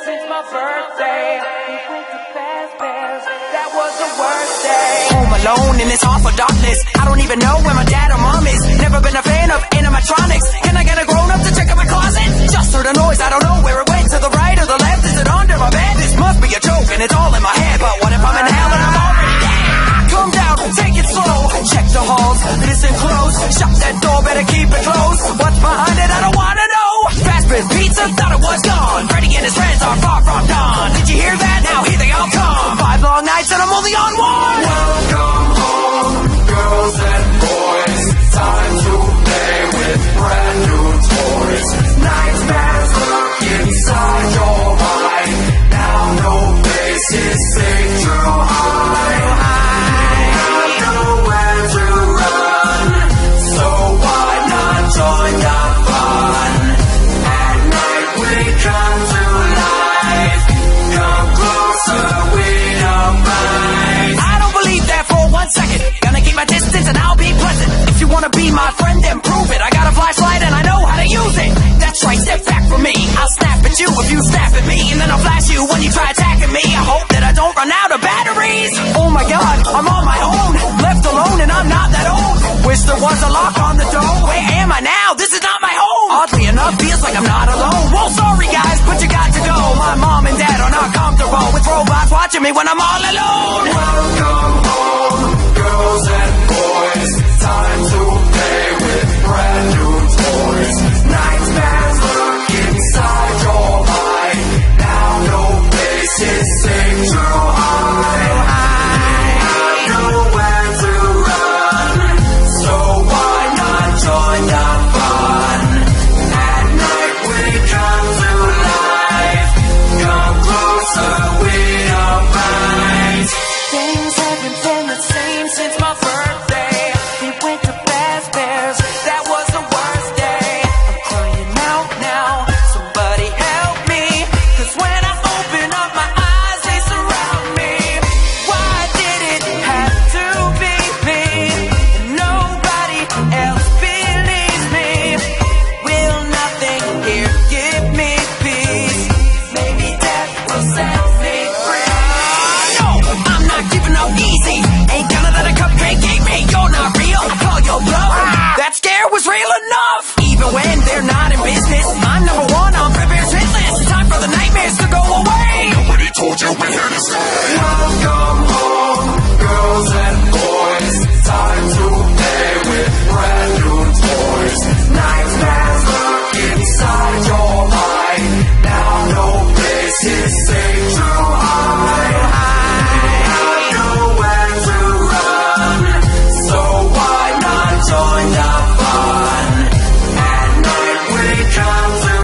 since my birthday. We went to Fast Bears, that was the worst day. Home alone in this awful darkness. I don't even know where my dad or mom is. Never been a fan of animatronics. Can I get a grown up to check out my closet? Just heard a noise, I don't know where it went. To the right or the left, is it under my bed? This must be a joke and it's all in my head. But what if I'm in hell and I'm already dead? Calm down, take it slow. Check the halls, listen close. Shut that door, better keep it closed. What's behind it, I don't wanna know. Fast Bears Pizza, thought it was gone. Freddy and his friends are far from gone. Did you hear that? Now here they all come. 5 long nights and I'm only on one. Welcome home, girls and boys. Time to play with brand new toys. Nightmares lurk inside your mind. Now no place is safe to hide. You have nowhere to run, so why not join the fun? At night we come to life. Come closer, we don't mind. I don't believe that for 1 second. Gonna keep my distance and I'll be pleasant. If you wanna be my friend, then prove it. I got a flashlight and I know how to use it. That's right, step back from me. I'll snap at you if you snap at me, and then I'll flash you when you try attacking me. I hope that I don't run out of batteries. Oh my god, I'm on my own. Left alone and I'm not that old. Wish there was a lock on the door. Where am I now? This is not my home. Oddly enough, feels like I'm not alone. Well, sorry guys, but you got to go. My mom and dad are not comfortable with robots watching me when I'm all alone. Welcome